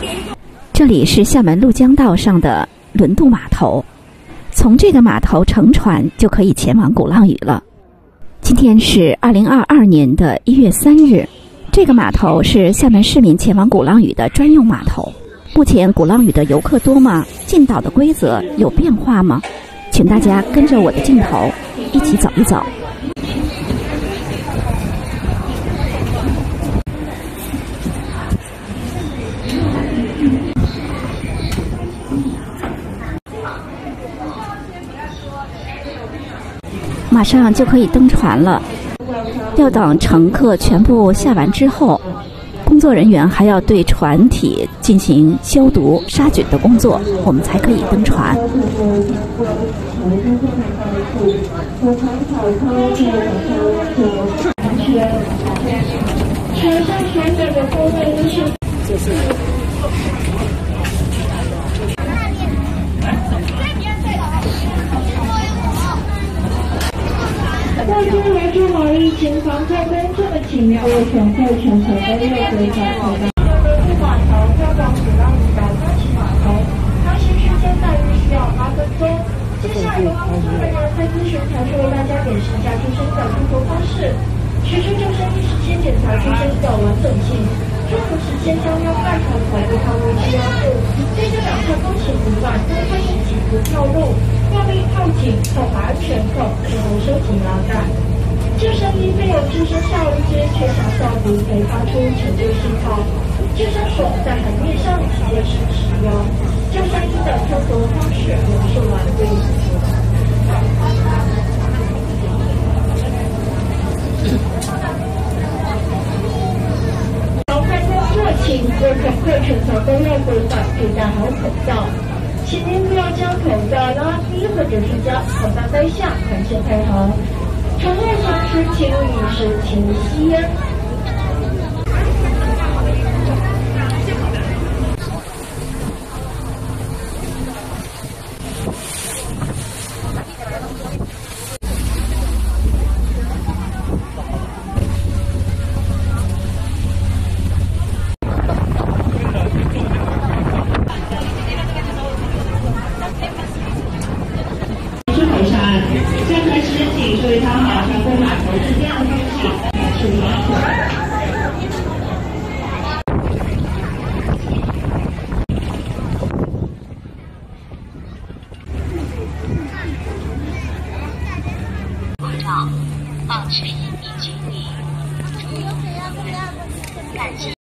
这里是厦门鹭江道上的轮渡码头，从这个码头乘船就可以前往鼓浪屿了。今天是2022年的1月3日，这个码头是厦门市民前往鼓浪屿的专用码头。目前鼓浪屿的游客多吗？进岛的规则有变化吗？请大家跟着我的镜头一起走一走。马上就可以登船了，要等乘客全部下完之后，工作人员还要对船体进行消毒杀菌的工作，我们才可以登船。 在中来做好疫情防控工作的请各位乘客全程都要规范口罩。码头要往鼓浪屿的专勤码头，航行时间大约需要8分钟。接下来由工作人员在咨询台为大家点10架出生的出国方式，学生救生衣时先检查出生的完整性，中途时间将要盖好头部套入气压布，对这2侧都请不断多开始几步跳入，用力套紧，扣好安全扣，然后收紧拉带。救生衣备有救生效一支缺氧消毒，可以发出求救信号。救生索在海面上直接使用。救生衣的操作方式描述完毕。劳开工热情，各乘客全程都要规范佩戴好口罩，请您不要将口罩拉低或者是将口罩摘下，感谢配合。乘务同时请饮食，请吸烟。所以他马上在码头是这样的方式是口罩，保持1米距离，注意感谢。